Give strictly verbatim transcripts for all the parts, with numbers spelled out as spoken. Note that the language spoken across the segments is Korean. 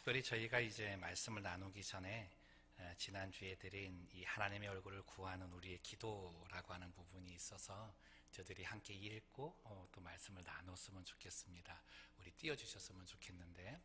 특별히 저희가 이제 말씀을 나누기 전에 지난주에 드린 이 하나님의 얼굴을 구하는 우리의 기도라고 하는 부분이 있어서 저들이 함께 읽고 또 말씀을 나눴으면 좋겠습니다. 우리 띄워주셨으면 좋겠는데,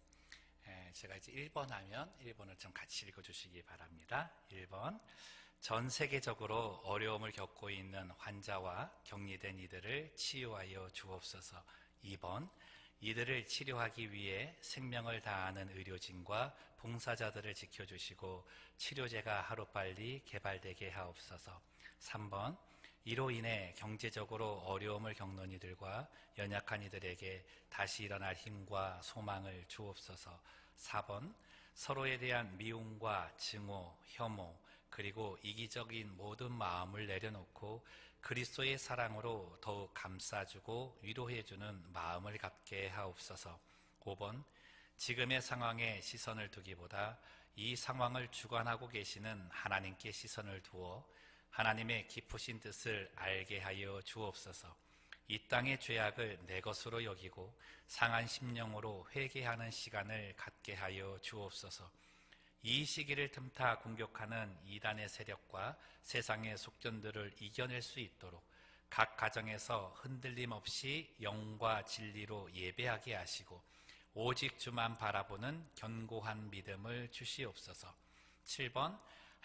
제가 이제 일 번 하면 일 번을 좀 같이 읽어주시기 바랍니다. 일 번, 전 세계적으로 어려움을 겪고 있는 환자와 격리된 이들을 치유하여 주옵소서. 이 번, 이들을 치료하기 위해 생명을 다하는 의료진과 봉사자들을 지켜주시고 치료제가 하루빨리 개발되게 하옵소서. 삼 번, 이로 인해 경제적으로 어려움을 겪는 이들과 연약한 이들에게 다시 일어날 힘과 소망을 주옵소서. 사 번, 서로에 대한 미움과 증오, 혐오, 그리고 이기적인 모든 마음을 내려놓고 그리스도의 사랑으로 더욱 감싸주고 위로해주는 마음을 갖게 하옵소서. 오 번, 지금의 상황에 시선을 두기보다 이 상황을 주관하고 계시는 하나님께 시선을 두어 하나님의 깊으신 뜻을 알게 하여 주옵소서. 이 땅의 죄악을 내 것으로 여기고 상한 심령으로 회개하는 시간을 갖게 하여 주옵소서. 이 시기를 틈타 공격하는 이단의 세력과 세상의 속견들을 이겨낼 수 있도록 각 가정에서 흔들림 없이 영과 진리로 예배하게 하시고 오직 주만 바라보는 견고한 믿음을 주시옵소서. 칠 번,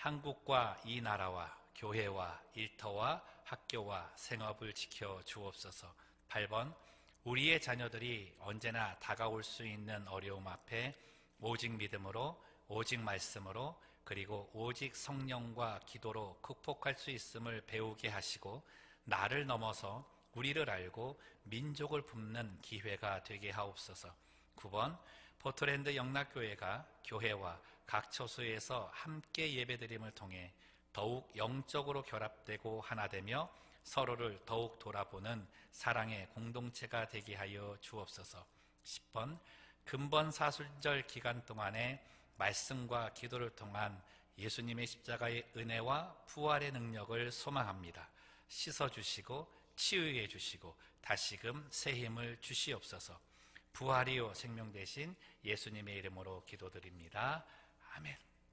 한국과 이 나라와 교회와 일터와 학교와 생업을 지켜 주옵소서. 팔 번, 우리의 자녀들이 언제나 다가올 수 있는 어려움 앞에 오직 믿음으로, 오직 말씀으로, 그리고 오직 성령과 기도로 극복할 수 있음을 배우게 하시고 나를 넘어서 우리를 알고 민족을 굽는 기회가 되게 하옵소서. 구 번, 포트랜드 영락교회가 교회와 각 처소에서 함께 예배드림을 통해 더욱 영적으로 결합되고 하나되며 서로를 더욱 돌아보는 사랑의 공동체가 되게 하여 주옵소서. 십 번, 금번 사순절 기간 동안에 말씀과 기도를 통한 예수님의 십자가의 은혜와 부활의 능력을 소망합니다. 씻어주시고 치유해 주시고 다시금 새 힘을 주시옵소서. 부활이요 생명 되신 예수님의 이름으로 기도드립니다. 아멘.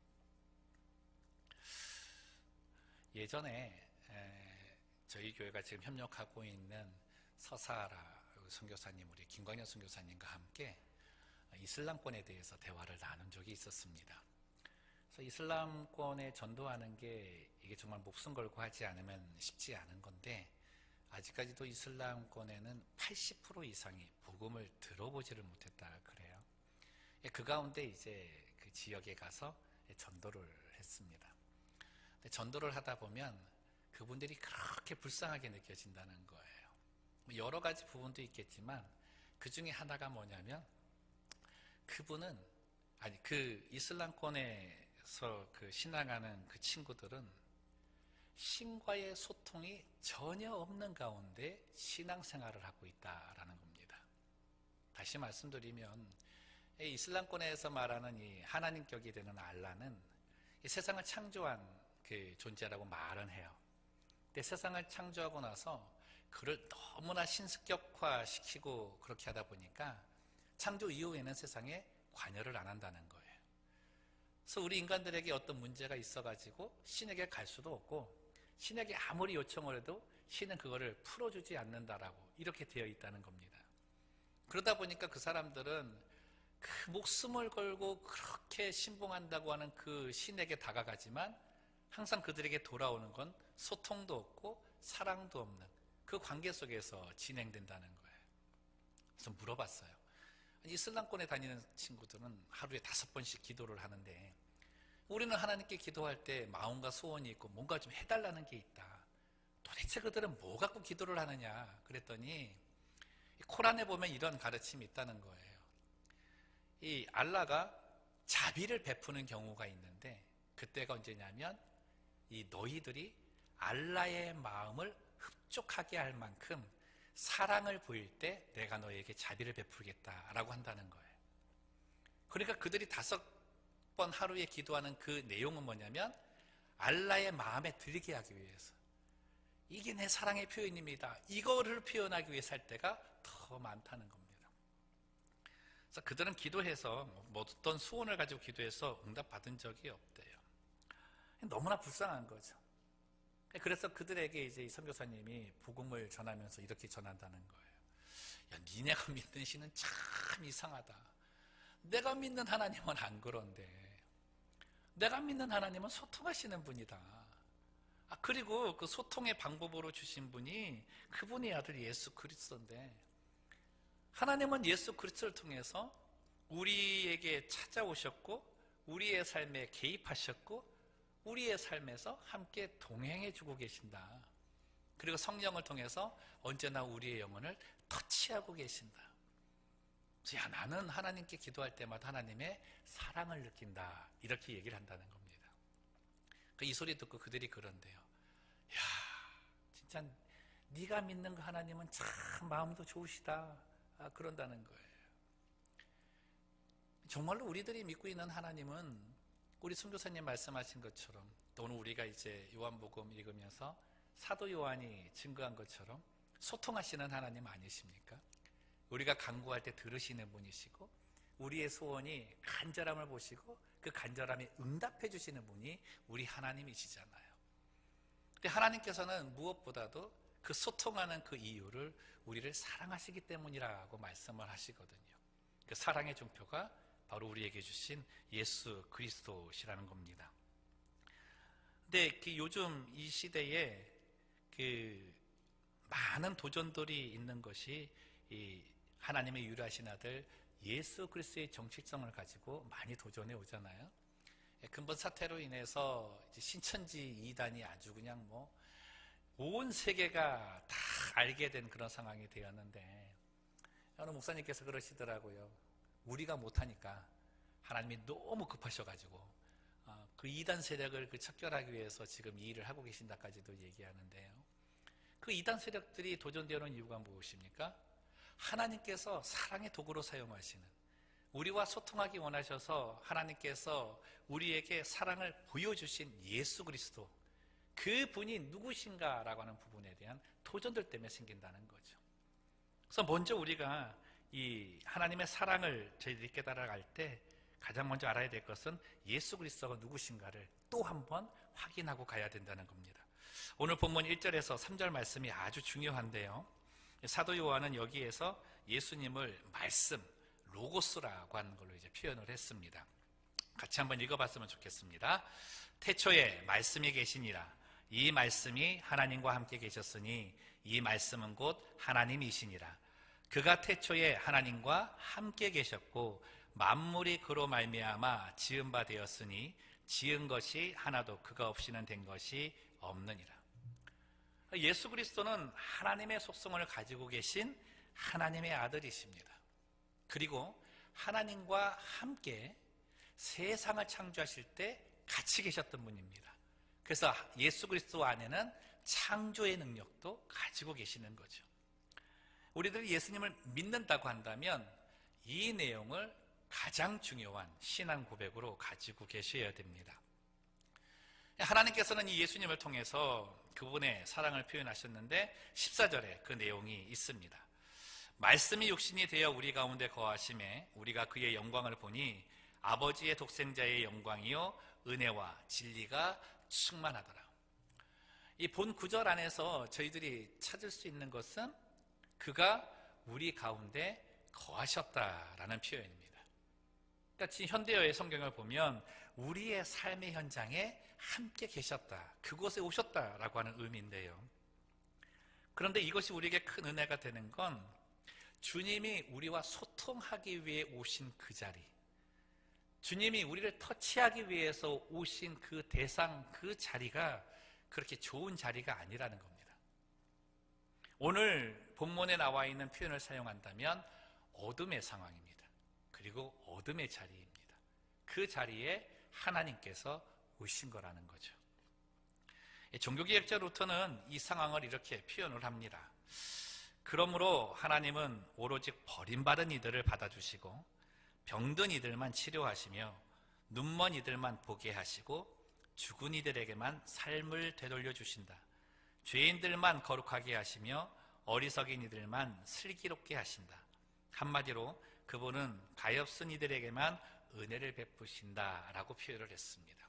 예전에 저희 교회가 지금 협력하고 있는 서사라 선교사님, 우리 김광현 선교사님과 함께 이슬람권에 대해서 대화를 나눈 적이 있었습니다. 그래서 이슬람권에 전도하는 게 이게 정말 목숨 걸고 하지 않으면 쉽지 않은 건데 아직까지도 이슬람권에는 팔십 퍼센트 이상이 복음을 들어보지를 못했다 그래요. 그 가운데 이제 그 지역에 가서 전도를 했습니다. 근데 전도를 하다 보면 그분들이 그렇게 불쌍하게 느껴진다는 거예요. 여러 가지 부분도 있겠지만 그 중에 하나가 뭐냐면 그분은 아니 그 이슬람권에서 그 신앙하는 그 친구들은 신과의 소통이 전혀 없는 가운데 신앙생활을 하고 있다라는 겁니다. 다시 말씀드리면 이슬람권에서 말하는 이 하나님격이 되는 알라는 이 세상을 창조한 그 존재라고 말은 해요. 근데 세상을 창조하고 나서 그를 너무나 신습격화시키고 그렇게 하다 보니까 창조 이후에는 세상에 관여를 안 한다는 거예요. 그래서 우리 인간들에게 어떤 문제가 있어가지고 신에게 갈 수도 없고 신에게 아무리 요청을 해도 신은 그거를 풀어주지 않는다라고 이렇게 되어 있다는 겁니다. 그러다 보니까 그 사람들은 그 목숨을 걸고 그렇게 신봉한다고 하는 그 신에게 다가가지만 항상 그들에게 돌아오는 건 소통도 없고 사랑도 없는 그 관계 속에서 진행된다는 거예요. 그래서 물어봤어요. 이슬람권에 다니는 친구들은 하루에 다섯 번씩 기도를 하는데 우리는 하나님께 기도할 때 마음과 소원이 있고 뭔가 좀 해달라는 게 있다. 도대체 그들은 뭐 갖고 기도를 하느냐 그랬더니 코란에 보면 이런 가르침이 있다는 거예요. 이 알라가 자비를 베푸는 경우가 있는데 그때가 언제냐면 이 너희들이 알라의 마음을 흡족하게 할 만큼 사랑을 보일 때 내가 너에게 자비를 베풀겠다라고 한다는 거예요. 그러니까 그들이 다섯 번 하루에 기도하는 그 내용은 뭐냐면 알라의 마음에 들게 하기 위해서 이게 내 사랑의 표현입니다. 이거를 표현하기 위해서 할 때가 더 많다는 겁니다. 그래서 그들은 기도해서 뭐 어떤 소원을 가지고 기도해서 응답받은 적이 없대요. 너무나 불쌍한 거죠. 그래서 그들에게 이제 이 선교사님이 복음을 전하면서 이렇게 전한다는 거예요. 야, 니네가 믿는 신은 참 이상하다. 내가 믿는 하나님은 안 그런데, 내가 믿는 하나님은 소통하시는 분이다. 아, 그리고 그 소통의 방법으로 주신 분이 그분의 아들 예수 그리스도인데, 하나님은 예수 그리스도를 통해서 우리에게 찾아오셨고 우리의 삶에 개입하셨고 우리의 삶에서 함께 동행해 주고 계신다. 그리고 성령을 통해서 언제나 우리의 영혼을 터치하고 계신다. 야, 나는 하나님께 기도할 때마다 하나님의 사랑을 느낀다. 이렇게 얘기를 한다는 겁니다. 이 소리 듣고 그들이 그런데요. 야, 진짜 네가 믿는 그 하나님은 참 마음도 좋으시다. 아, 그런다는 거예요. 정말로 우리들이 믿고 있는 하나님은 우리 선교사님 말씀하신 것처럼, 또 오늘 우리가 이제 요한복음 읽으면서 사도 요한이 증거한 것처럼 소통하시는 하나님 아니십니까? 우리가 간구할 때 들으시는 분이시고 우리의 소원이 간절함을 보시고 그 간절함에 응답해 주시는 분이 우리 하나님이시잖아요. 근데 하나님께서는 무엇보다도 그 소통하는 그 이유를 우리를 사랑하시기 때문이라고 말씀을 하시거든요. 그 사랑의 증표가 바로 우리에게 주신 예수 그리스도시라는 겁니다. 근데 그 요즘 이 시대에 그 많은 도전들이 있는 것이 이 하나님의 유일하신 아들 예수 그리스도의 정체성을 가지고 많이 도전해 오잖아요. 근본 사태로 인해서 이제 신천지 이단이 아주 그냥 뭐 온 세계가 다 알게 된 그런 상황이 되었는데, 어느 목사님께서 그러시더라고요. 우리가 못하니까 하나님이 너무 급하셔가지고 어, 그 이단 세력을 그 척결하기 위해서 지금 이 일을 하고 계신다까지도 얘기하는데요. 그 이단 세력들이 도전되는 이유가 무엇입니까? 하나님께서 사랑의 도구로 사용하시는, 우리와 소통하기 원하셔서 하나님께서 우리에게 사랑을 보여주신 예수 그리스도, 그 분이 누구신가라고 하는 부분에 대한 도전들 때문에 생긴다는 거죠. 그래서 먼저 우리가 이 하나님의 사랑을 저희들이 깨달아갈 때 가장 먼저 알아야 될 것은 예수 그리스도가 누구신가를 또 한 번 확인하고 가야 된다는 겁니다. 오늘 본문 일 절에서 삼 절 말씀이 아주 중요한데요. 사도 요한은 여기에서 예수님을 말씀, 로고스라고 하는 걸로 이제 표현을 했습니다. 같이 한번 읽어봤으면 좋겠습니다. 태초에 말씀이 계시니라. 이 말씀이 하나님과 함께 계셨으니 이 말씀은 곧 하나님이시니라. 그가 태초에 하나님과 함께 계셨고 만물이 그로 말미암아 지은 바 되었으니 지은 것이 하나도 그가 없이는 된 것이 없느니라. 예수 그리스도는 하나님의 속성을 가지고 계신 하나님의 아들이십니다. 그리고 하나님과 함께 세상을 창조하실 때 같이 계셨던 분입니다. 그래서 예수 그리스도 안에는 창조의 능력도 가지고 계시는 거죠. 우리들이 예수님을 믿는다고 한다면 이 내용을 가장 중요한 신앙 고백으로 가지고 계셔야 됩니다. 하나님께서는 이 예수님을 통해서 그분의 사랑을 표현하셨는데 십사 절에 그 내용이 있습니다. 말씀이 육신이 되어 우리 가운데 거하심에 우리가 그의 영광을 보니 아버지의 독생자의 영광이요 은혜와 진리가 충만하더라. 이 본 구절 안에서 저희들이 찾을 수 있는 것은 그가 우리 가운데 거하셨다라는 표현입니다. 그러니까 지금 현대어의 성경을 보면 우리의 삶의 현장에 함께 계셨다, 그곳에 오셨다라고 하는 의미인데요. 그런데 이것이 우리에게 큰 은혜가 되는 건 주님이 우리와 소통하기 위해 오신 그 자리, 주님이 우리를 터치하기 위해서 오신 그 대상, 그 자리가 그렇게 좋은 자리가 아니라는 겁니다. 오늘 본문에 나와 있는 표현을 사용한다면 어둠의 상황입니다. 그리고 어둠의 자리입니다. 그 자리에 하나님께서 오신 거라는 거죠. 종교개혁자 루터는 이 상황을 이렇게 표현을 합니다. 그러므로 하나님은 오로지 버림받은 이들을 받아주시고 병든 이들만 치료하시며 눈먼 이들만 보게 하시고 죽은 이들에게만 삶을 되돌려 주신다. 죄인들만 거룩하게 하시며 어리석인 이들만 슬기롭게 하신다. 한마디로 그분은 가엾은 이들에게만 은혜를 베푸신다라고 표현을 했습니다.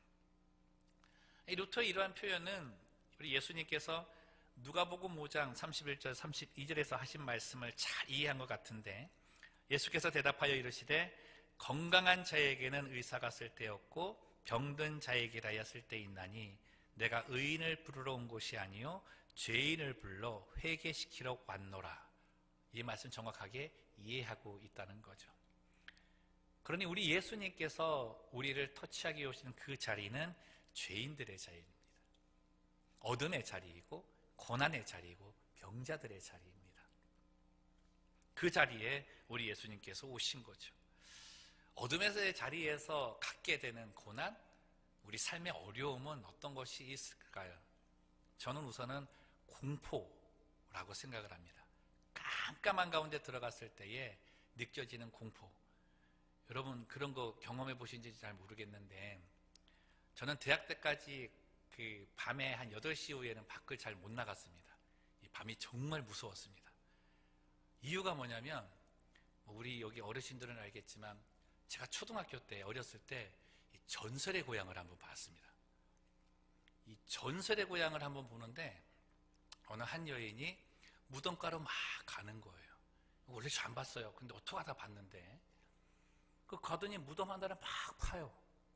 이 루터의 이러한 표현은 우리 예수님께서 누가복음 오 장 삼십일 절 삼십이 절에서 하신 말씀을 잘 이해한 것 같은데, 예수께서 대답하여 이르시되 건강한 자에게는 의사가 쓸데없고 병든 자에게라야 쓸데있나니 내가 의인을 부르러 온 것이 아니요 죄인을 불러 회개시키러 왔노라. 이 말씀 정확하게 이해하고 있다는 거죠. 그러니 우리 예수님께서 우리를 터치하기 오시는 그 자리는 죄인들의 자리입니다. 어둠의 자리이고 고난의 자리이고 병자들의 자리입니다. 그 자리에 우리 예수님께서 오신 거죠. 어둠의 자리에서 갖게 되는 고난, 우리 삶의 어려움은 어떤 것이 있을까요? 저는 우선은 공포라고 생각을 합니다. 깜깜한 가운데 들어갔을 때에 느껴지는 공포. 여러분 그런 거 경험해 보신지 잘 모르겠는데, 저는 대학 때까지 그 밤에 한 여덟 시 이후에는 밖을 잘 못 나갔습니다. 이 밤이 정말 무서웠습니다. 이유가 뭐냐면, 우리 여기 어르신들은 알겠지만 제가 초등학교 때 어렸을 때 전설의 고향을 한번 봤습니다. 이 전설의 고향을 한번 보는데 어느 한 여인이 무덤가로 막 가는 거예요. 원래 잘 안 봤어요. 근데 어떻게 하다 봤는데, 그 가더니 무덤 하나를 막 파요.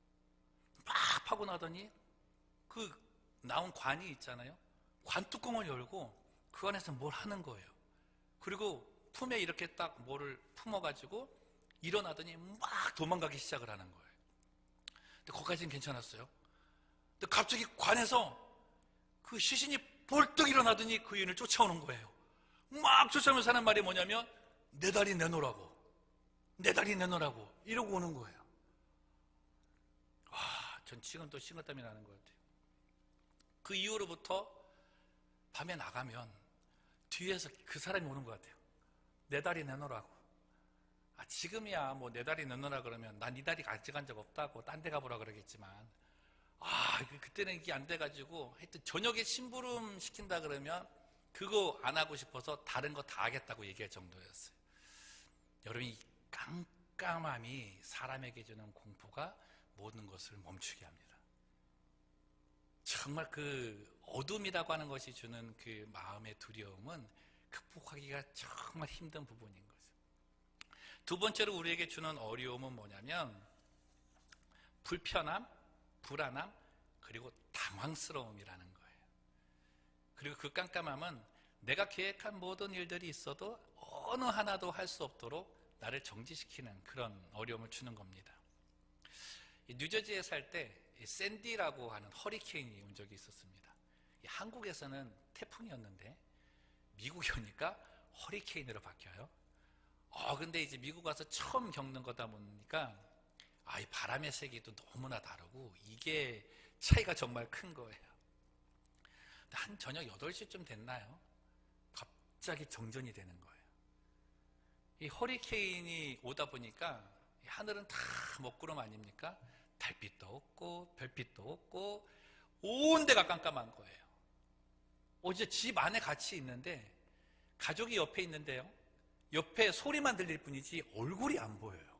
막 파고 나더니 그 나온 관이 있잖아요. 관 뚜껑을 열고 그 안에서 뭘 하는 거예요. 그리고 품에 이렇게 딱 뭐를 품어가지고 일어나더니 막 도망가기 시작을 하는 거예요. 근데 거기까지는 괜찮았어요. 근데 갑자기 관에서 그 시신이 벌떡 일어나더니 그 여인을 쫓아오는 거예요. 막 쫓아오면서 하는 말이 뭐냐면 내 다리 내놓으라고, 내 다리 내놓으라고 이러고 오는 거예요. 와, 전 지금 또 식은땀이 나는 것 같아요. 그 이후로부터 밤에 나가면 뒤에서 그 사람이 오는 것 같아요. 내 다리 내놓으라고. 아, 지금이야 뭐 내 다리 내놓으라 그러면 난 네 다리 가져간 적 없다고 딴 데 가보라 그러겠지만, 아 그때는 이게 안 돼가지고 하여튼 저녁에 심부름 시킨다 그러면 그거 안 하고 싶어서 다른 거 다 하겠다고 얘기할 정도였어요. 여러분, 이 깜깜함이 사람에게 주는 공포가 모든 것을 멈추게 합니다. 정말 그 어둠이라고 하는 것이 주는 그 마음의 두려움은 극복하기가 정말 힘든 부분인 거죠. 두 번째로 우리에게 주는 어려움은 뭐냐면 불편함, 불안함, 그리고 당황스러움이라는 거예요. 그리고 그 깜깜함은 내가 계획한 모든 일들이 있어도 어느 하나도 할 수 없도록 나를 정지시키는 그런 어려움을 주는 겁니다. 뉴저지에 살 때 샌디라고 하는 허리케인이 온 적이 있었습니다. 한국에서는 태풍이었는데 미국에 오니까 허리케인으로 바뀌어요. 어, 근데 이제 미국 와서 처음 겪는 거다 보니까 아, 이 바람의 세기도 너무나 다르고 이게 차이가 정말 큰 거예요. 한 저녁 여덟 시쯤 됐나요? 갑자기 정전이 되는 거예요. 이 허리케인이 오다 보니까 하늘은 다 먹구름 아닙니까? 달빛도 없고 별빛도 없고 온 데가 깜깜한 거예요. 어제 집 안에 같이 있는데 가족이 옆에 있는데요, 옆에 소리만 들릴 뿐이지 얼굴이 안 보여요.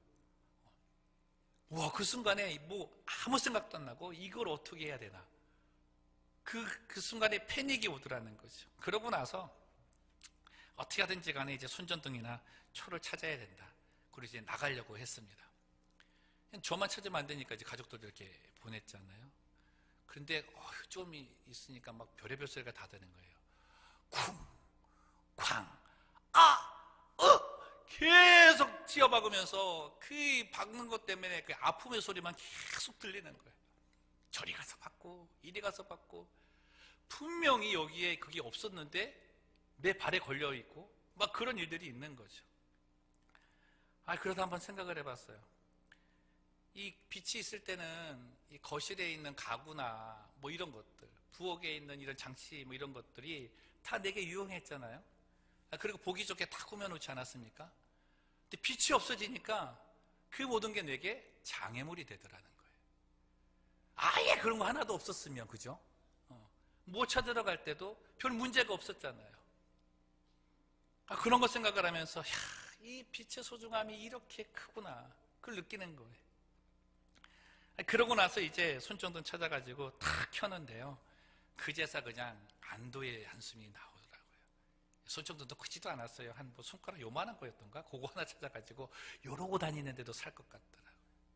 와, 그 순간에 뭐 아무 생각도 안 나고 이걸 어떻게 해야 되나, 그, 그 순간에 패닉이 오더라는 거죠. 그러고 나서 어떻게 하든지 간에 이제 손전등이나 초를 찾아야 된다. 그리고 이제 나가려고 했습니다. 저만 찾으면 안 되니까 이제 가족들 이렇게 보냈잖아요. 그런데 어, 좀 있으니까 막 별의별 소리가 다 되는 거예요. 쿵, 쾅, 아, 어, 계속 쥐어박으면서 그 박는 것 때문에 그 아픔의 소리만 계속 들리는 거예요. 저리 가서 박고 이리 가서 박고, 분명히 여기에 그게 없었는데 내 발에 걸려 있고 막 그런 일들이 있는 거죠. 아, 그러다 한번 생각을 해봤어요. 이 빛이 있을 때는 이 거실에 있는 가구나 뭐 이런 것들, 부엌에 있는 이런 장치 뭐 이런 것들이 다 내게 유용했잖아요. 아, 그리고 보기 좋게 다 꾸며놓지 않았습니까? 근데 빛이 없어지니까 그 모든 게 내게 장애물이 되더라는 거예요. 아예 그런 거 하나도 없었으면, 그죠? 어. 뭐 찾으러 갈 때도 별 문제가 없었잖아요. 아, 그런 거 생각을 하면서 야, 이 빛의 소중함이 이렇게 크구나. 그걸 느끼는 거예요. 그러고 나서 이제 손전등 찾아가지고 탁 켜는데요. 그제서 그냥 안도의 한숨이 나오더라고요. 손전등도 크지도 않았어요. 한 뭐 손가락 요만한 거였던가? 그거 하나 찾아가지고 이러고 다니는데도 살 것 같더라고요.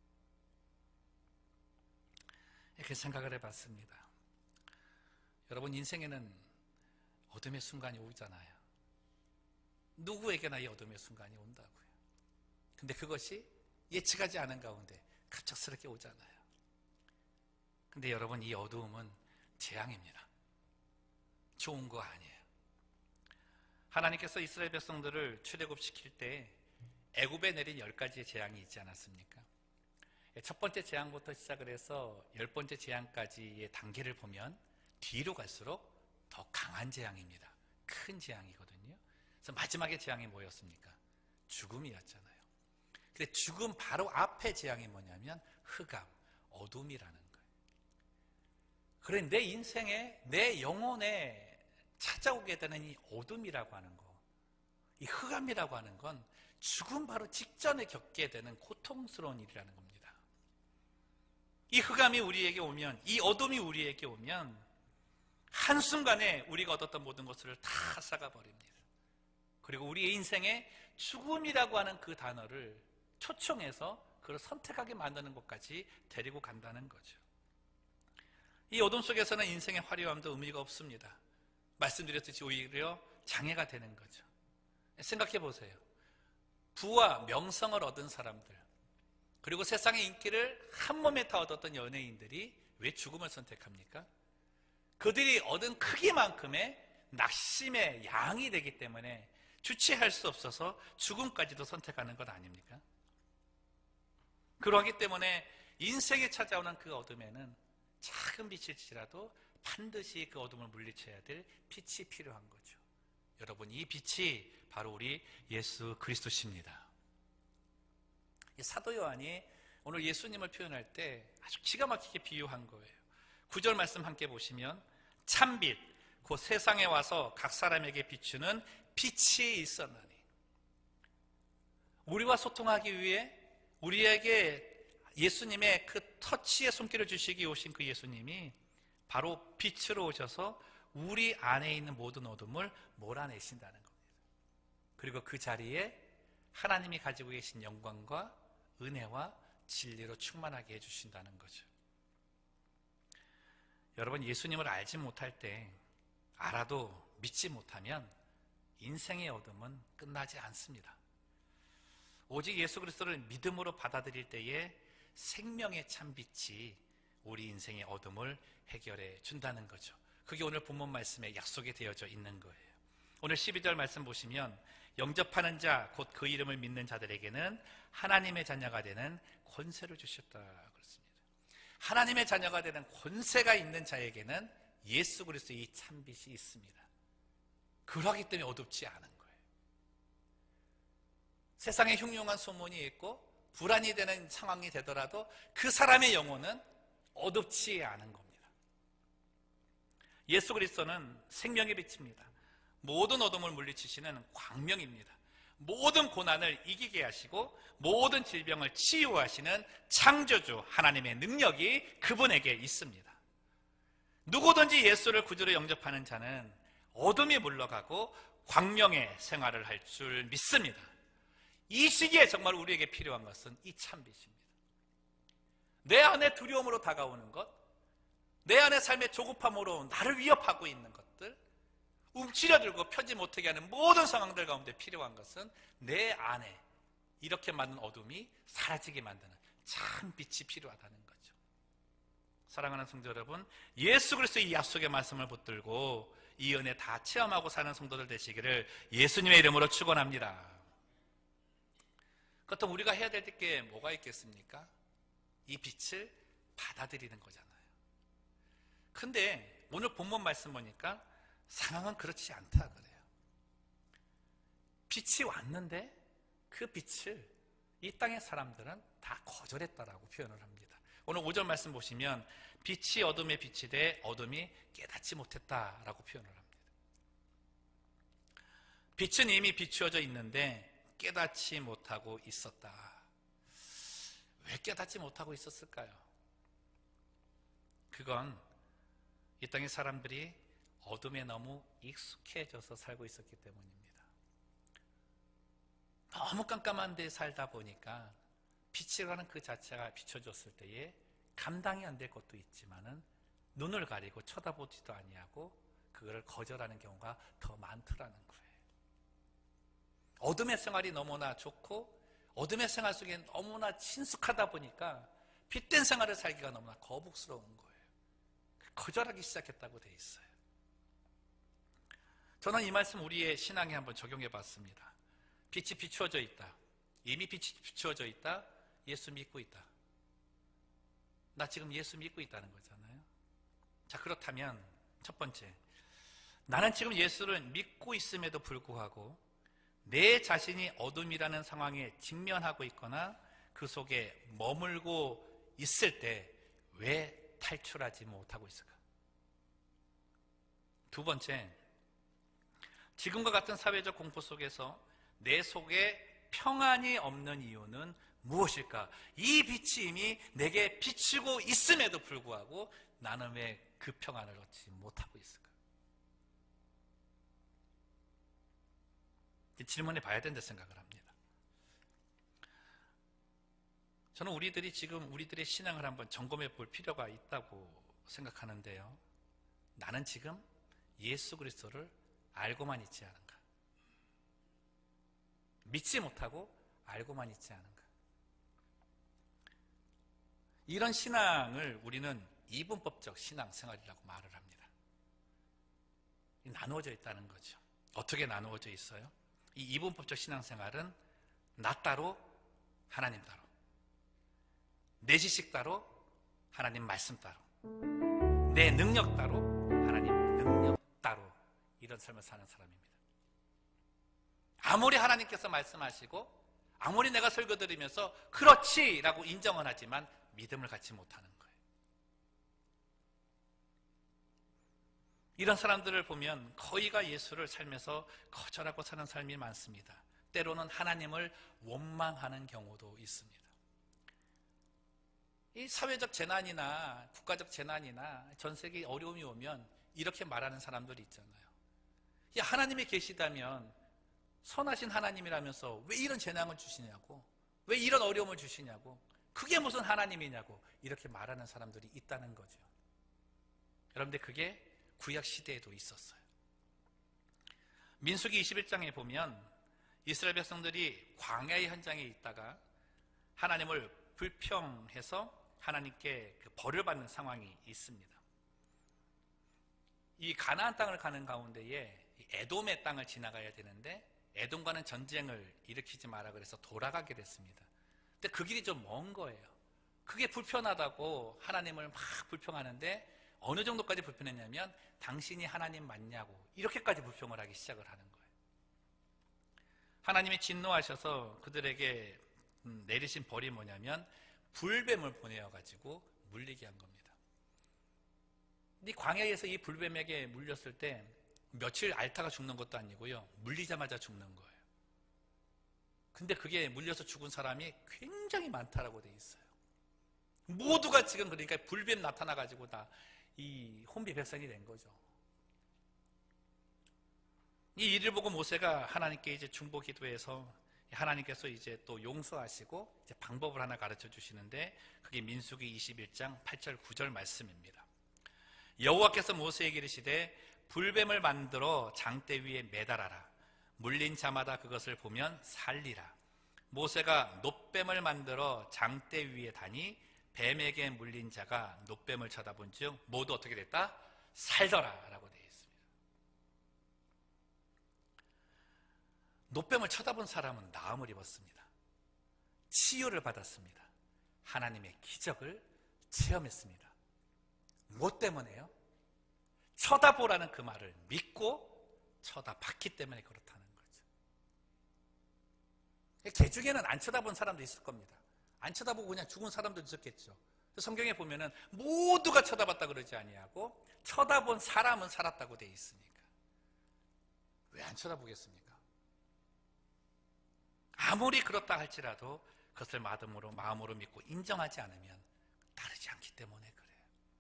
이렇게 생각을 해봤습니다. 여러분, 인생에는 어둠의 순간이 오잖아요. 누구에게나 이 어둠의 순간이 온다고요. 근데 그것이 예측하지 않은 가운데 갑작스럽게 오잖아요. 근데 여러분, 이 어두움은 재앙입니다. 좋은 거 아니에요. 하나님께서 이스라엘 백성들을 출애굽시킬 때 애굽에 내린 열 가지의 재앙이 있지 않았습니까? 첫 번째 재앙부터 시작을 해서 열 번째 재앙까지의 단계를 보면 뒤로 갈수록 더 강한 재앙입니다. 큰 재앙이거든요. 그래서 마지막에 재앙이 뭐였습니까? 죽음이었잖아요. 근데 죽음 바로 앞에 재앙이 뭐냐면 흑암, 어둠이라는 거예요. 그래, 내 인생에, 내 영혼에 찾아오게 되는 이 어둠이라고 하는 거, 이 흑암이라고 하는 건 죽음 바로 직전에 겪게 되는 고통스러운 일이라는 겁니다. 이 흑암이 우리에게 오면, 이 어둠이 우리에게 오면 한순간에 우리가 얻었던 모든 것을 다 싹아버립니다. 그리고 우리의 인생에 죽음이라고 하는 그 단어를 초청해서 그걸 선택하게 만드는 것까지 데리고 간다는 거죠. 이 어둠 속에서는 인생의 화려함도 의미가 없습니다. 말씀드렸듯이 오히려 장애가 되는 거죠. 생각해 보세요. 부와 명성을 얻은 사람들, 그리고 세상의 인기를 한 몸에 다 얻었던 연예인들이 왜 죽음을 선택합니까? 그들이 얻은 크기만큼의 낙심의 양이 되기 때문에 주체할 수 없어서 죽음까지도 선택하는 것 아닙니까? 그러기 때문에 인생에 찾아오는 그 어둠에는 작은 빛일지라도 반드시 그 어둠을 물리쳐야 될 빛이 필요한 거죠. 여러분, 이 빛이 바로 우리 예수 그리스도십니다. 사도 요한이 오늘 예수님을 표현할 때 아주 기가 막히게 비유한 거예요. 구 절 말씀 함께 보시면 참빛, 곧 세상에 와서 각 사람에게 비추는 빛이 있었나니. 우리와 소통하기 위해 우리에게 예수님의 그 터치의 손길을 주시기 오신 그 예수님이 바로 빛으로 오셔서 우리 안에 있는 모든 어둠을 몰아내신다는 겁니다. 그리고 그 자리에 하나님이 가지고 계신 영광과 은혜와 진리로 충만하게 해주신다는 거죠. 여러분, 예수님을 알지 못할 때, 알아도 믿지 못하면 인생의 어둠은 끝나지 않습니다. 오직 예수 그리스도를 믿음으로 받아들일 때에 생명의 참빛이 우리 인생의 어둠을 해결해 준다는 거죠. 그게 오늘 본문 말씀에 약속이 되어져 있는 거예요. 오늘 십이 절 말씀 보시면 영접하는 자, 곧 그 이름을 믿는 자들에게는 하나님의 자녀가 되는 권세를 주셨다 그렇습니다. 하나님의 자녀가 되는 권세가 있는 자에게는 예수 그리스도의 이 참빛이 있습니다. 그러기 때문에 어둡지 않은 거예요. 세상에 흉흉한 소문이 있고 불안이 되는 상황이 되더라도 그 사람의 영혼은 어둡지 않은 겁니다. 예수 그리스도는 생명의 빛입니다. 모든 어둠을 물리치시는 광명입니다. 모든 고난을 이기게 하시고 모든 질병을 치유하시는 창조주 하나님의 능력이 그분에게 있습니다. 누구든지 예수를 구주로 영접하는 자는 어둠이 물러가고 광명의 생활을 할 줄 믿습니다. 이 시기에 정말 우리에게 필요한 것은 이 참빛입니다. 내 안에 두려움으로 다가오는 것, 내 안에 삶의 조급함으로 나를 위협하고 있는 것들, 움츠려들고 펴지 못하게 하는 모든 상황들 가운데 필요한 것은 내 안에 이렇게 많은 어둠이 사라지게 만드는 참 빛이 필요하다는 거죠. 사랑하는 성도 여러분, 예수 그리스도의 이 약속의 말씀을 붙들고 이 은혜 다 체험하고 사는 성도들 되시기를 예수님의 이름으로 축원합니다. 그렇다면 우리가 해야 될 게 뭐가 있겠습니까? 이 빛을 받아들이는 거잖아요. 근데 오늘 본문 말씀 보니까 상황은 그렇지 않다 그래요. 빛이 왔는데 그 빛을 이 땅의 사람들은 다 거절했다라고 표현을 합니다. 오늘 오 절 말씀 보시면 빛이 어둠에 빛이 돼 어둠이 깨닫지 못했다라고 표현을 합니다. 빛은 이미 비추어져 있는데 깨닫지 못하고 있었다. 왜 깨닫지 못하고 있었을까요? 그건 이 땅의 사람들이 어둠에 너무 익숙해져서 살고 있었기 때문입니다. 너무 깜깜한 데 살다 보니까 빛이라는 그 자체가 비춰졌을 때에 감당이 안 될 것도 있지만은 눈을 가리고 쳐다보지도 아니하고 그거를 거절하는 경우가 더 많더라는 거예요. 어둠의 생활이 너무나 좋고 어둠의 생활 속에 너무나 친숙하다 보니까 빛된 생활을 살기가 너무나 거북스러운 거예요. 거절하기 시작했다고 돼 있어요. 저는 이 말씀 우리의 신앙에 한번 적용해 봤습니다. 빛이 비추어져 있다. 이미 빛이 비추어져 있다. 예수 믿고 있다. 나 지금 예수 믿고 있다는 거잖아요. 자, 그렇다면 첫 번째, 나는 지금 예수를 믿고 있음에도 불구하고 내 자신이 어둠이라는 상황에 직면하고 있거나 그 속에 머물고 있을 때 왜 탈출하지 못하고 있을까? 두 번째, 지금과 같은 사회적 공포 속에서 내 속에 평안이 없는 이유는 무엇일까? 이 빛이 이미 내게 비추고 있음에도 불구하고 나는 왜 그 평안을 얻지 못하고 있을까? 질문해 봐야 된다 생각을 합니다. 저는 우리들이 지금 우리들의 신앙을 한번 점검해 볼 필요가 있다고 생각하는데요. 나는 지금 예수 그리스도를 알고만 있지 않은가? 믿지 못하고 알고만 있지 않은가? 이런 신앙을 우리는 이분법적 신앙생활이라고 말을 합니다. 나누어져 있다는 거죠. 어떻게 나누어져 있어요? 이 이분법적 신앙생활은 나 따로 하나님 따로, 내 지식 따로 하나님 말씀 따로, 내 능력 따로 하나님 능력 따로, 이런 삶을 사는 사람입니다. 아무리 하나님께서 말씀하시고 아무리 내가 설교 드리면서 그렇지 라고 인정은 하지만 믿음을 갖지 못하는 거예요. 이런 사람들을 보면 거의가 예수를 살면서 거절하고 사는 삶이 많습니다. 때로는 하나님을 원망하는 경우도 있습니다. 이 사회적 재난이나 국가적 재난이나 전 세계에 어려움이 오면 이렇게 말하는 사람들이 있잖아요. 야, 하나님이 계시다면 선하신 하나님이라면서 왜 이런 재난을 주시냐고, 왜 이런 어려움을 주시냐고, 그게 무슨 하나님이냐고 이렇게 말하는 사람들이 있다는 거죠. 여러분들, 그게 구약 시대에도 있었어요. 민수기 이십일 장에 보면 이스라엘 백성들이 광야의 현장에 있다가 하나님을 불평해서 하나님께 그 벌을 받는 상황이 있습니다. 이 가나안 땅을 가는 가운데에 에돔의 땅을 지나가야 되는데 에돔과는 전쟁을 일으키지 마라 그래서 돌아가게 됐습니다. 근데 그 길이 좀 먼 거예요. 그게 불편하다고 하나님을 막 불평하는데 어느 정도까지 불평했냐면 당신이 하나님 맞냐고 이렇게까지 불평을 하기 시작을 하는 거예요. 하나님이 진노하셔서 그들에게 내리신 벌이 뭐냐면 불뱀을 보내어가지고 물리게 한 겁니다. 이 광야에서 이 불뱀에게 물렸을 때 며칠 앓다가 죽는 것도 아니고요, 물리자마자 죽는 거예요. 근데 그게 물려서 죽은 사람이 굉장히 많다라고 돼 있어요. 모두가 지금 그러니까 불뱀 나타나가지고 다 이 혼비백산이 된 거죠. 이 일을 보고 모세가 하나님께 이제 중보 기도해서 하나님께서 이제 또 용서하시고 이제 방법을 하나 가르쳐 주시는데 그게 민수기 이십일 장 팔 절 구 절 말씀입니다. 여호와께서 모세에게 이르시되 불뱀을 만들어 장대 위에 매달아라. 물린 자마다 그것을 보면 살리라. 모세가 놋뱀을 만들어 장대 위에 다니 뱀에게 물린 자가 놋뱀을 쳐다본 즉 모두 어떻게 됐다? 살더라 라고 되어 있습니다. 놋뱀을 쳐다본 사람은 나음을 입었습니다. 치유를 받았습니다. 하나님의 기적을 체험했습니다. 뭐 때문에요? 쳐다보라는 그 말을 믿고 쳐다봤기 때문에 그렇다는 거죠. 개 중에는 안 쳐다본 사람도 있을 겁니다. 안 쳐다보고 그냥 죽은 사람도 있었겠죠. 성경에 보면은 모두가 쳐다봤다 그러지 아니하고 쳐다본 사람은 살았다고 돼 있으니까 왜 안 쳐다보겠습니까? 아무리 그렇다 할지라도 그것을 마음으로, 마음으로 믿고 인정하지 않으면 따르지 않기 때문에 그래요.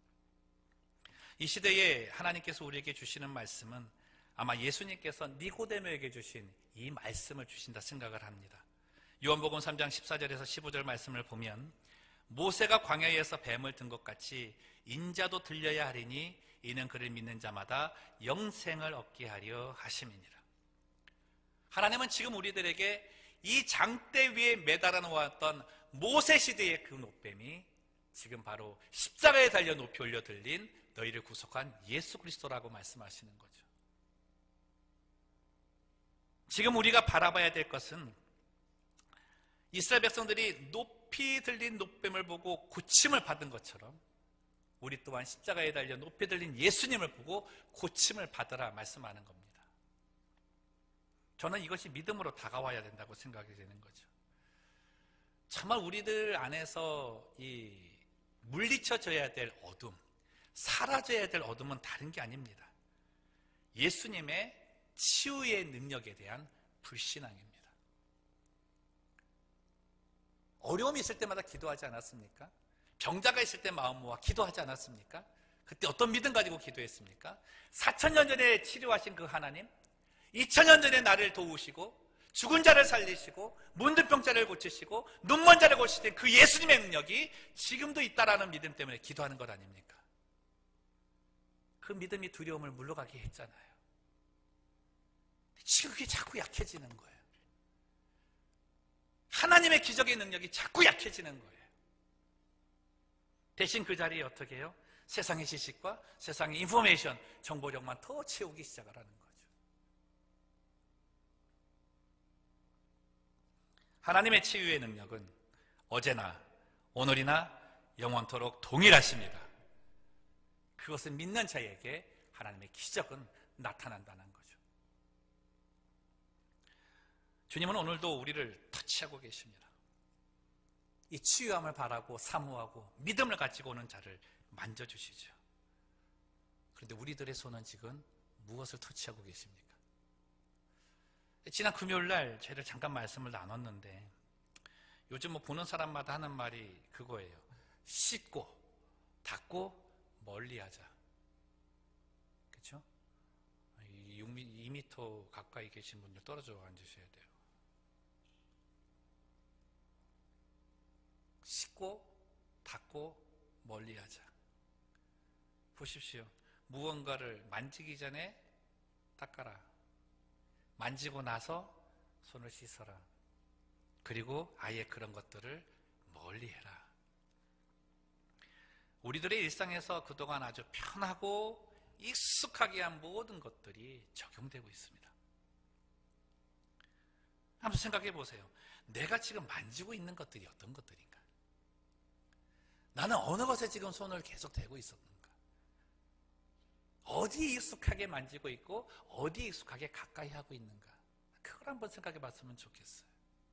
이 시대에 하나님께서 우리에게 주시는 말씀은 아마 예수님께서 니고데모에게 주신 이 말씀을 주신다 생각을 합니다. 요한복음 삼 장 십사 절에서 십오 절 말씀을 보면 모세가 광야에서 뱀을 든 것 같이 인자도 들려야 하리니 이는 그를 믿는 자마다 영생을 얻게 하려 하심이니라. 하나님은 지금 우리들에게 이 장대 위에 매달아 놓았던 모세 시대의 그 노뱀이 지금 바로 십자가에 달려 높이 올려 들린 너희를 구속한 예수 그리스도라고 말씀하시는 거죠. 지금 우리가 바라봐야 될 것은 이스라엘 백성들이 높이 들린 노뱀을 보고 고침을 받은 것처럼 우리 또한 십자가에 달려 높이 들린 예수님을 보고 고침을 받으라 말씀하는 겁니다. 저는 이것이 믿음으로 다가와야 된다고 생각이 되는 거죠. 정말 우리들 안에서 이 물리쳐져야 될 어둠, 사라져야 될 어둠은 다른 게 아닙니다. 예수님의 치유의 능력에 대한 불신앙입니다. 어려움이 있을 때마다 기도하지 않았습니까? 병자가 있을 때 마음 모아 기도하지 않았습니까? 그때 어떤 믿음 가지고 기도했습니까? 사천 년 전에 치료하신 그 하나님, 이천 년 전에 나를 도우시고 죽은 자를 살리시고 문둥병 자를 고치시고 눈먼 자를 고치신 그 예수님의 능력이 지금도 있다라는 믿음 때문에 기도하는 것 아닙니까? 그 믿음이 두려움을 물러가게 했잖아요. 지금 그게 자꾸 약해지는 거예요. 하나님의 기적의 능력이 자꾸 약해지는 거예요. 대신 그 자리에 어떻게 해요? 세상의 지식과 세상의 인포메이션, 정보력만 더 채우기 시작을 하는 거죠. 하나님의 치유의 능력은 어제나 오늘이나 영원토록 동일하십니다. 그것을 믿는 자에게 하나님의 기적은 나타난다는 거죠. 주님은 오늘도 우리를 터치하고 계십니다. 이 치유함을 바라고 사모하고 믿음을 가지고 오는 자를 만져주시죠. 그런데 우리들의 손은 지금 무엇을 터치하고 계십니까? 지난 금요일날 저희를 잠깐 말씀을 나눴는데 요즘 뭐 보는 사람마다 하는 말이 그거예요. 씻고 닦고 멀리하자. 그렇죠? 이 미터 가까이 계신 분들 떨어져 앉으셔야 돼요. 씻고 닦고 멀리하자. 보십시오. 무언가를 만지기 전에 닦아라. 만지고 나서 손을 씻어라. 그리고 아예 그런 것들을 멀리해라. 우리들의 일상에서 그동안 아주 편하고 익숙하게 한 모든 것들이 적용되고 있습니다. 한번 생각해 보세요. 내가 지금 만지고 있는 것들이 어떤 것들인가? 나는 어느 것에 지금 손을 계속 대고 있었는가? 어디 익숙하게 만지고 있고 어디 익숙하게 가까이 하고 있는가? 그걸 한번 생각해 봤으면 좋겠어요.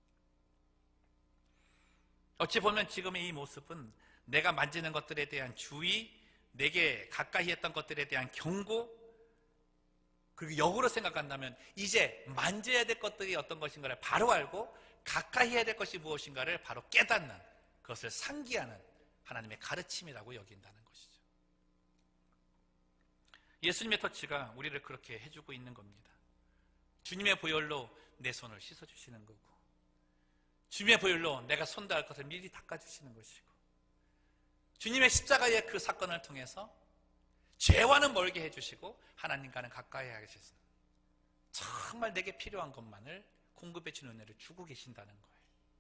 어찌 보면 지금의 이 모습은 내가 만지는 것들에 대한 주의, 내게 가까이 했던 것들에 대한 경고, 그리고 역으로 생각한다면 이제 만져야 될 것들이 어떤 것인가를 바로 알고 가까이 해야 될 것이 무엇인가를 바로 깨닫는, 그것을 상기하는 하나님의 가르침이라고 여긴다는 것이죠. 예수님의 터치가 우리를 그렇게 해주고 있는 겁니다. 주님의 보혈로 내 손을 씻어주시는 거고, 주님의 보혈로 내가 손 닿을 것을 미리 닦아주시는 것이고, 주님의 십자가의 그 사건을 통해서 죄와는 멀게 해주시고 하나님과는 가까이 하시는, 정말 내게 필요한 것만을 공급해 주는 은혜를 주고 계신다는 거예요.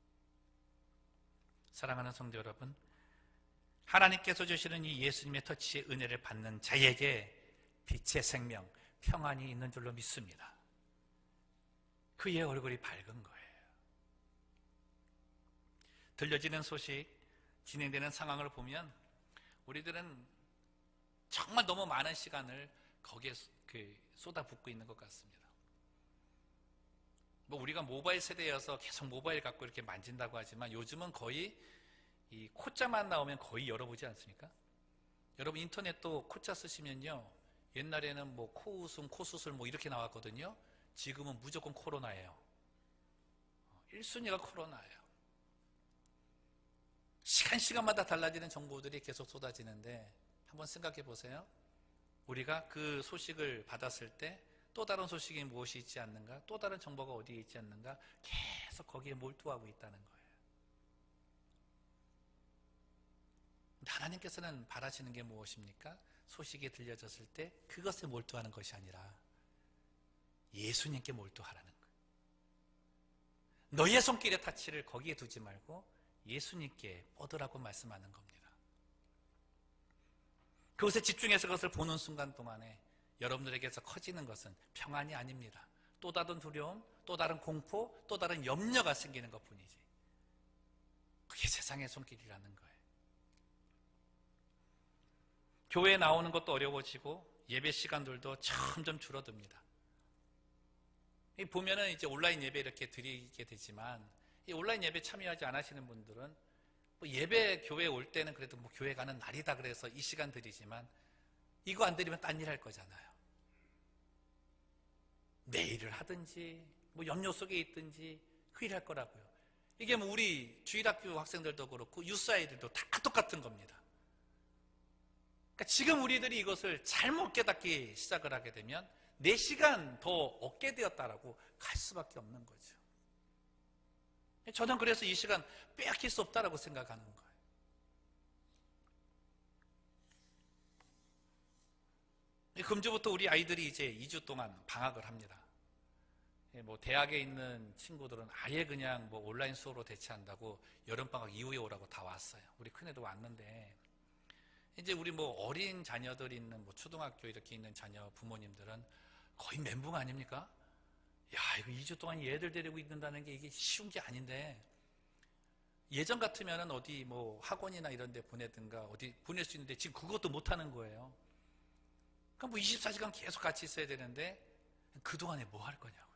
사랑하는 성도 여러분, 하나님께서 주시는 이 예수님의 터치의 은혜를 받는 자에게 빛의 생명, 평안이 있는 줄로 믿습니다. 그의 얼굴이 밝은 거예요. 들려지는 소식, 진행되는 상황을 보면 우리들은 정말 너무 많은 시간을 거기에 쏟아붓고 있는 것 같습니다. 뭐 우리가 모바일 세대여서 계속 모바일 갖고 이렇게 만진다고 하지만 요즘은 거의 이 코자만 나오면 거의 열어보지 않습니까? 여러분 인터넷도 코자 쓰시면요, 옛날에는 뭐 코웃음, 코수술 뭐 이렇게 나왔거든요. 지금은 무조건 코로나예요. 일 순위가 코로나예요. 시간 시간마다 달라지는 정보들이 계속 쏟아지는데 한번 생각해 보세요. 우리가 그 소식을 받았을 때 또 다른 소식이 무엇이 있지 않는가? 또 다른 정보가 어디에 있지 않는가? 계속 거기에 몰두하고 있다는 거예요. 하나님께서는 바라시는 게 무엇입니까? 소식이 들려졌을 때 그것에 몰두하는 것이 아니라 예수님께 몰두하라는 거예요. 너희의 손길의 타치를 거기에 두지 말고 예수님께 뻗으라고 말씀하는 겁니다. 그것에 집중해서 그것을 보는 순간 동안에 여러분들에게서 커지는 것은 평안이 아닙니다. 또 다른 두려움, 또 다른 공포, 또 다른 염려가 생기는 것뿐이지. 그게 세상의 손길이라는 거예요. 교회에 나오는 것도 어려워지고 예배 시간들도 점점 줄어듭니다. 보면은 이제 온라인 예배 이렇게 드리게 되지만 이 온라인 예배 참여하지 않으시는 분들은 뭐 예배 교회 올 때는 그래도 뭐 교회 가는 날이다 그래서 이 시간 드리지만 이거 안 드리면 딴 일 할 거잖아요. 내일을 하든지 뭐 염려 속에 있든지 그 일 할 거라고요. 이게 뭐 우리 주일학교 학생들도 그렇고 유스 아이들도 다 똑같은 겁니다. 그러니까 지금 우리들이 이것을 잘못 깨닫기 시작을 하게 되면 네 시간 더 얻게 되었다라고 갈 수밖에 없는 거죠. 저는 그래서 이 시간 빼앗길 수 없다라고 생각하는 거예요. 금주부터 우리 아이들이 이제 이 주 동안 방학을 합니다. 뭐 대학에 있는 친구들은 아예 그냥 뭐 온라인 수업으로 대체한다고 여름방학 이후에 오라고 다 왔어요. 우리 큰애도 왔는데 이제 우리 뭐 어린 자녀들 있는 뭐 초등학교 이렇게 있는 자녀 부모님들은 거의 멘붕 아닙니까? 야, 이거 이 주 동안 얘들 데리고 있는다는 게 이게 쉬운 게 아닌데 예전 같으면은 어디 뭐 학원이나 이런 데 보내든가 어디 보낼 수 있는데 지금 그것도 못 하는 거예요. 그럼 뭐 이십사 시간 계속 같이 있어야 되는데 그동안에 뭐 할 거냐고요.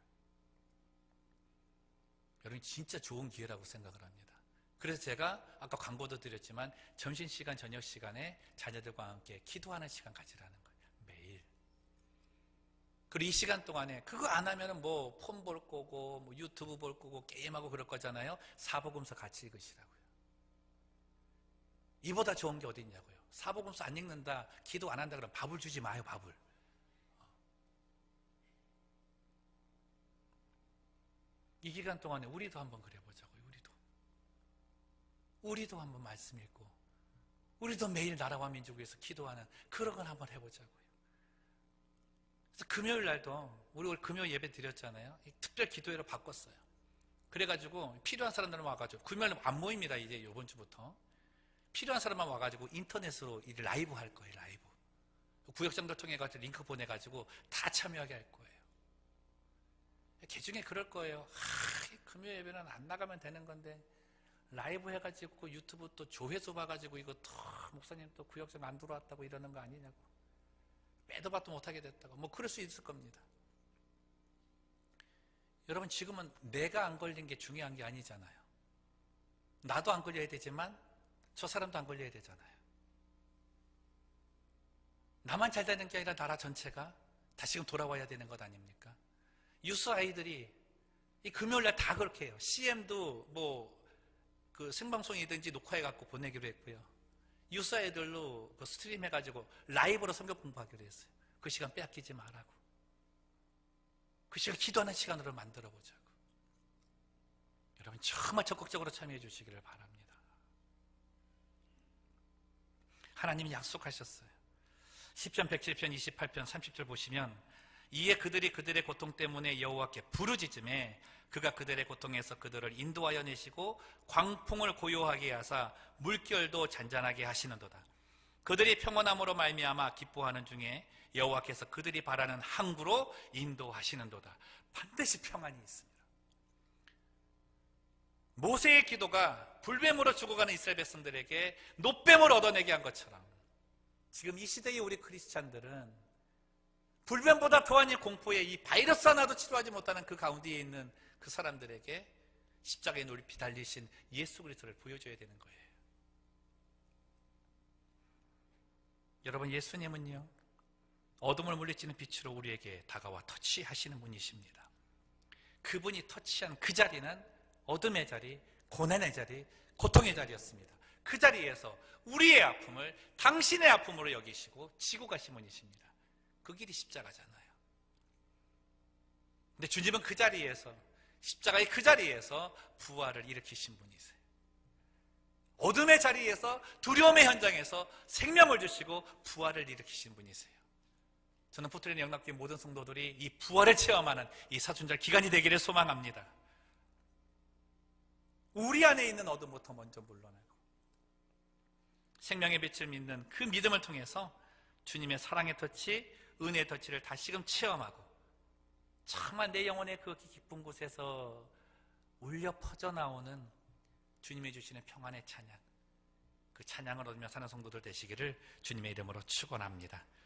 여러분 진짜 좋은 기회라고 생각을 합니다. 그래서 제가 아까 광고도 드렸지만 점심시간, 저녁시간에 자녀들과 함께 기도하는 시간 가지라는 거예요. 매일. 그리고 이 시간 동안에 그거 안 하면은 뭐 폰 볼 거고 뭐 유튜브 볼 거고 게임하고 그럴 거잖아요. 사복음서 같이 읽으시라고요. 이보다 좋은 게 어디 있냐고요. 사복음서 안 읽는다, 기도 안 한다 그러면 밥을 주지 마요, 밥을. 이 기간 동안에 우리도 한번 그래보자고요. 우리도 우리도 한번 말씀 읽고 우리도 매일 나라와 민족을 위해서 기도하는 그런 걸 한번 해보자고요. 그래서 금요일 날도 우리 오늘 금요일 예배 드렸잖아요. 특별 기도회로 바꿨어요. 그래가지고 필요한 사람들만 와가지고 금요일 안 모입니다. 이제 이번 주부터 필요한 사람만 와가지고 인터넷으로 라이브 할 거예요. 라이브 구역장들 통해가지고 링크 보내가지고 다 참여하게 할 거예요. 개중에 그럴 거예요. 아, 금요일 예배는 안 나가면 되는 건데 라이브 해가지고 유튜브 또 조회수 봐가지고 이거 또 목사님 또 구역장 안 들어왔다고 이러는 거 아니냐고, 빼도 봐도 못하게 됐다고, 뭐 그럴 수 있을 겁니다. 여러분 지금은 내가 안 걸린 게 중요한 게 아니잖아요. 나도 안 걸려야 되지만 저 사람도 안 걸려야 되잖아요. 나만 잘 되는 게 아니라 나라 전체가 다시금 돌아와야 되는 것 아닙니까? 유스 아이들이 이 금요일날 다 그렇게 해요. 씨엠도 뭐 그 생방송이든지 녹화해갖고 보내기로 했고요. 유스 아이들로 그 스트림 해가지고 라이브로 성경 공부하기로 했어요. 그 시간 빼앗기지 말라고. 그 시간 기도하는 시간으로 만들어 보자고. 여러분 정말 적극적으로 참여해 주시기를 바랍니다. 하나님이 약속하셨어요. 시편 백칠 편 이십팔 편 삼십 절 보시면 이에 그들이 그들의 고통 때문에 여호와께 부르짖음에 그가 그들의 고통에서 그들을 인도하여 내시고 광풍을 고요하게 하사 물결도 잔잔하게 하시는도다. 그들이 평온함으로 말미암아 기뻐하는 중에 여호와께서 그들이 바라는 항구로 인도하시는도다. 반드시 평안이 있습니다. 모세의 기도가 불뱀으로 죽어가는 이스라엘 백성들에게 노뱀을 얻어내게 한 것처럼 지금 이 시대의 우리 크리스찬들은 불뱀보다 더한 이 공포에 이 바이러스 하나도 치료하지 못하는 그 가운데에 있는 그 사람들에게 십자가에 놀피 달리신 예수 그리스도를 보여줘야 되는 거예요. 여러분 예수님은요 어둠을 물리치는 빛으로 우리에게 다가와 터치하시는 분이십니다. 그분이 터치한 그 자리는 어둠의 자리, 고난의 자리, 고통의 자리였습니다. 그 자리에서 우리의 아픔을 당신의 아픔으로 여기시고 지고 가신 분이십니다. 그 길이 십자가잖아요. 근데 주님은 그 자리에서, 십자가의 그 자리에서 부활을 일으키신 분이세요. 어둠의 자리에서, 두려움의 현장에서 생명을 주시고 부활을 일으키신 분이세요. 저는 포트레인 영락교회 모든 성도들이 이 부활을 체험하는 이 사순절 기간이 되기를 소망합니다. 우리 안에 있는 어둠부터 먼저 물러나고 생명의 빛을 믿는 그 믿음을 통해서 주님의 사랑의 터치, 은혜의 터치를 다시금 체험하고 정말 내 영혼의 그 깊은 곳에서 울려 퍼져나오는 주님이 주시는 평안의 찬양, 그 찬양을 얻으며 사는 성도들 되시기를 주님의 이름으로 축원합니다.